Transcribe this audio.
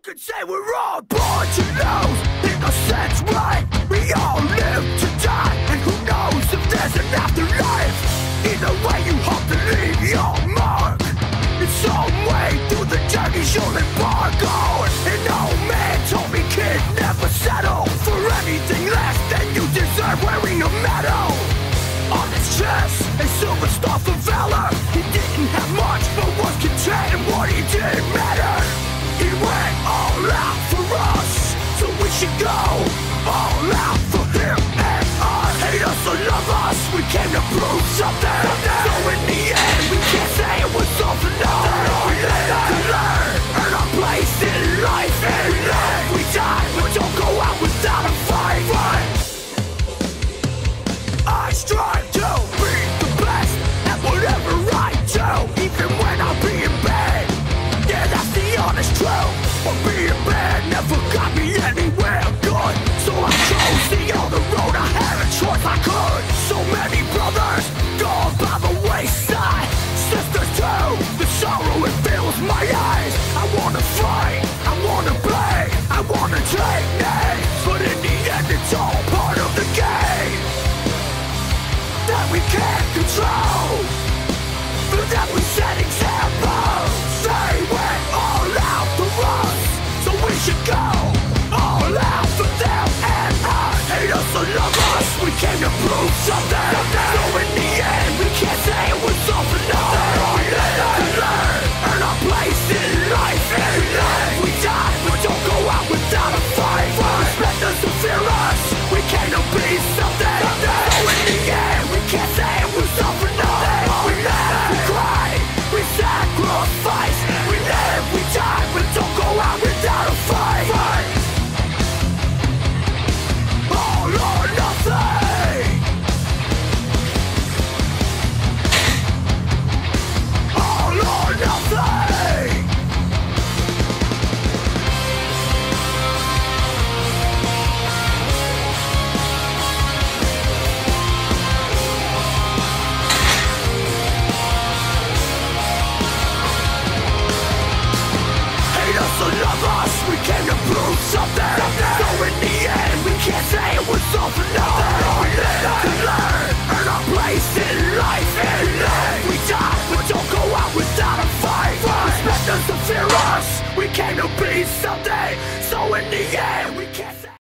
could say we're all born to lose. In a sense, right? We all live to die, and who knows if there's an afterlife? Either way, you hope to leave your mark. In some way, through the journey you'll embark on. An old man told me, kid, never settle for anything less than you deserve, wearing a medal on his chest, a silver star for valor. He didn't have much, but was content in what he did matter. He went all out for us, so we should go all out for him and us. Hate us or love us, we came to prove something. So in the end, we can't say it was all for nothing. We let it